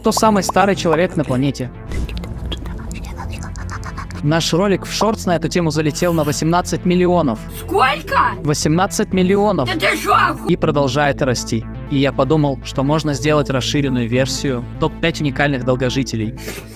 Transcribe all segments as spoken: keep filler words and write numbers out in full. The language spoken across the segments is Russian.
кто самый старый человек на планете? Наш ролик в шортс на эту тему залетел на восемнадцать миллионов. Сколько? восемнадцать миллионов. Да ты шо? И продолжает расти. И я подумал, что можно сделать расширенную версию топ пять уникальных долгожителей.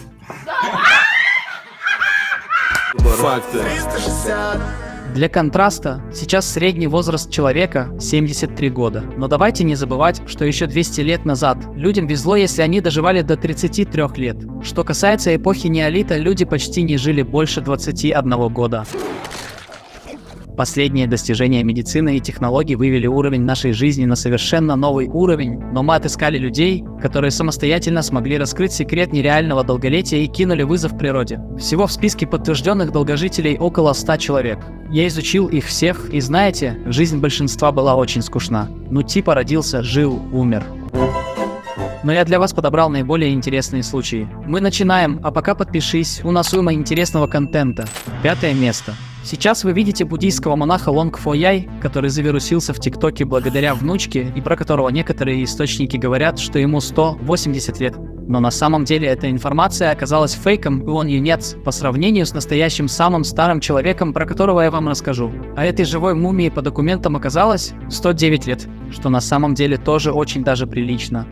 Факты. Для контраста, сейчас средний возраст человека семьдесят три года. Но давайте не забывать, что еще двести лет назад людям везло, если они доживали до тридцати трёх лет. Что касается эпохи неолита, люди почти не жили больше двадцати одного года. Последние достижения медицины и технологий вывели уровень нашей жизни на совершенно новый уровень, но мы отыскали людей, которые самостоятельно смогли раскрыть секрет нереального долголетия и кинули вызов природе. Всего в списке подтвержденных долгожителей около ста человек. Я изучил их всех, и знаете, жизнь большинства была очень скучна. Ну типа родился, жил, умер. Но я для вас подобрал наиболее интересные случаи. Мы начинаем, а пока подпишись, у нас уйма интересного контента. Пятое место. Сейчас вы видите буддийского монаха Лонг Фо Яй, который завирусился в ТикТоке благодаря внучке, и про которого некоторые источники говорят, что ему сто восемьдесят лет. Но на самом деле эта информация оказалась фейком, и он юнец, по сравнению с настоящим самым старым человеком, про которого я вам расскажу. А этой живой мумии по документам оказалось сто девять лет, что на самом деле тоже очень даже прилично.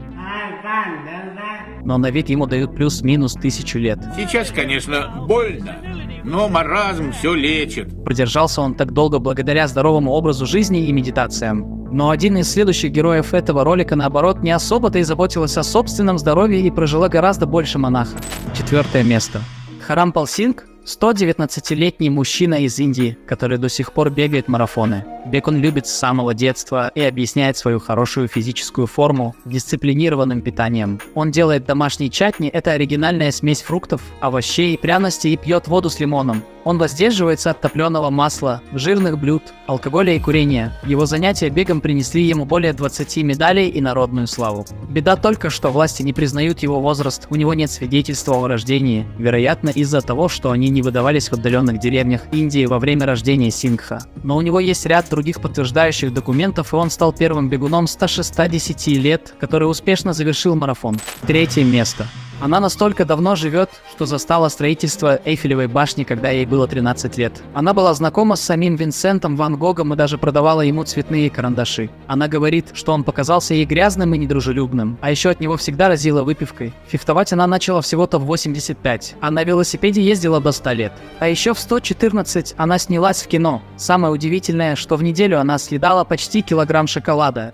Но на вид ему дают плюс-минус тысячу лет. Сейчас, конечно, больно, но маразм все лечит. Продержался он так долго благодаря здоровому образу жизни и медитациям. Но один из следующих героев этого ролика, наоборот, не особо-то и заботился о собственном здоровье и прожила гораздо больше монаха. Четвертое место. Харампал Сингх – сто девятнадцатилетний мужчина из Индии, который до сих пор бегает марафоны. Бег он любит с самого детства и объясняет свою хорошую физическую форму дисциплинированным питанием. Он делает домашний чатни – это оригинальная смесь фруктов, овощей и пряностей, и пьет воду с лимоном. Он воздерживается от топленого масла, жирных блюд, алкоголя и курения. Его занятия бегом принесли ему более двадцати медалей и народную славу. Беда только, что власти не признают его возраст, у него нет свидетельства о рождении, вероятно из-за того, что они не выдавались в отдаленных деревнях Индии во время рождения Сингха. Но у него есть ряд других подтверждающих документов, и он стал первым бегуном ста шестидесяти лет, который успешно завершил марафон. Третье место. Она настолько давно живет, что застала строительство Эйфелевой башни, когда ей было тринадцать лет. Она была знакома с самим Винсентом Ван Гогом и даже продавала ему цветные карандаши. Она говорит, что он показался ей грязным и недружелюбным, а еще от него всегда разило выпивкой. Фехтовать она начала всего-то в восемьдесят пять, а на велосипеде ездила до ста лет. А еще в сто четырнадцать она снялась в кино. Самое удивительное, что в неделю она съедала почти килограмм шоколада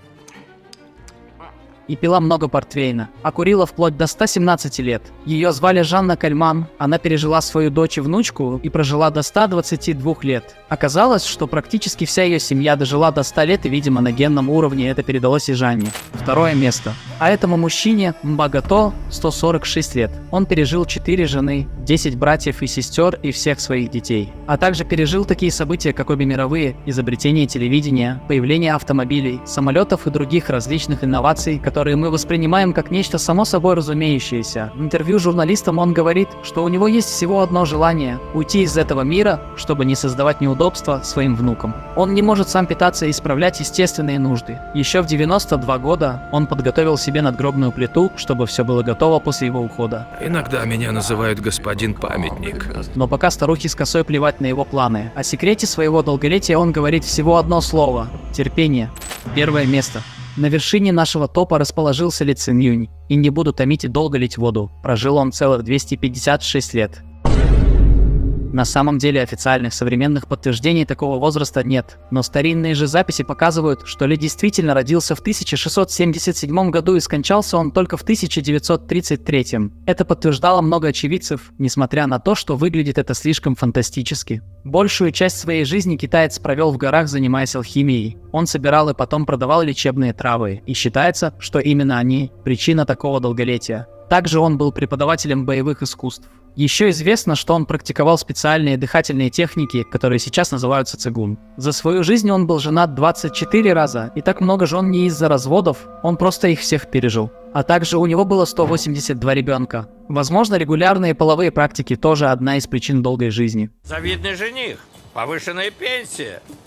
и пила много портвейна, а курила вплоть до ста семнадцати лет. Ее звали Жанна Кальман, она пережила свою дочь и внучку и прожила до ста двадцати двух лет. Оказалось, что практически вся ее семья дожила до ста лет, и, видимо, на генном уровне это передалось и Жанне. Второе место. А этому мужчине Мбагато сто сорок шесть лет. Он пережил четыре жены, десять братьев и сестер и всех своих детей. А также пережил такие события, как обе мировые, изобретение телевидения, появление автомобилей, самолетов и других различных инноваций, которые мы воспринимаем как нечто само собой разумеющееся. В интервью журналистам он говорит, что у него есть всего одно желание – уйти из этого мира, чтобы не создавать неудобства своим внукам. Он не может сам питаться и исправлять естественные нужды. Еще в девяносто два года он подготовил себе надгробную плиту, чтобы все было готово после его ухода. Иногда меня называют господин памятник. Но пока старухи с косой плевать на его планы. О секрете своего долголетия он говорит всего одно слово – терпение. Первое место. На вершине нашего топа расположился Ли Цин Юнь. И не буду томить и долго лить воду. Прожил он целых двести пятьдесят шесть лет. На самом деле официальных современных подтверждений такого возраста нет, но старинные же записи показывают, что Ли действительно родился в тысяча шестьсот семьдесят седьмом году и скончался он только в тысяча девятьсот тридцать третьем. Это подтверждало много очевидцев, несмотря на то, что выглядит это слишком фантастически. Большую часть своей жизни китаец провел в горах, занимаясь алхимией. Он собирал и потом продавал лечебные травы, и считается, что именно они – причина такого долголетия. Также он был преподавателем боевых искусств. Еще известно, что он практиковал специальные дыхательные техники, которые сейчас называются цигун. За свою жизнь он был женат двадцать четыре раза, и так много жен не из-за разводов, он просто их всех пережил. А также у него было сто восемьдесят два ребенка. Возможно, регулярные половые практики тоже одна из причин долгой жизни. Завидный жених, повышенная пенсия.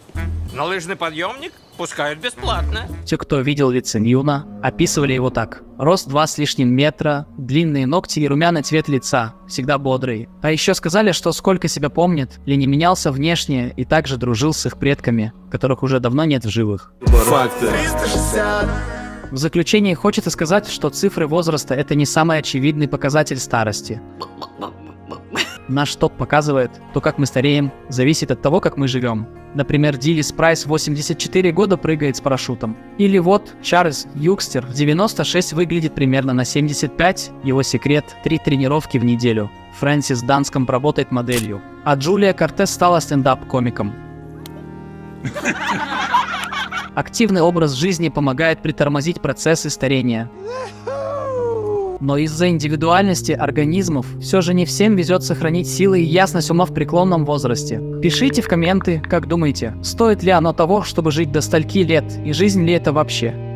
На лыжный подъемник пускают бесплатно. Те, кто видел Ли Цинь Юна, описывали его так. Рост два с лишним метра, длинные ногти и румяный цвет лица, всегда бодрый. А еще сказали, что сколько себя помнит, Ли не менялся внешне и также дружил с их предками, которых уже давно нет в живых. Факты. В заключение хочется сказать, что цифры возраста – это не самый очевидный показатель старости. Наш топ показывает, то, как мы стареем, зависит от того, как мы живем. Например, Диллис Прайс в восемьдесят четыре года прыгает с парашютом. Или вот Чарльз Юкстер в девяносто шесть выглядит примерно на семьдесят пять, его секрет – три тренировки в неделю. Фрэнсис Данском работает моделью, а Джулия Кортес стала стендап-комиком. Активный образ жизни помогает притормозить процессы старения. Но из-за индивидуальности организмов все же не всем везет сохранить силы и ясность ума в преклонном возрасте. Пишите в комменты, как думаете, стоит ли оно того, чтобы жить до стольки лет, и жизнь ли это вообще?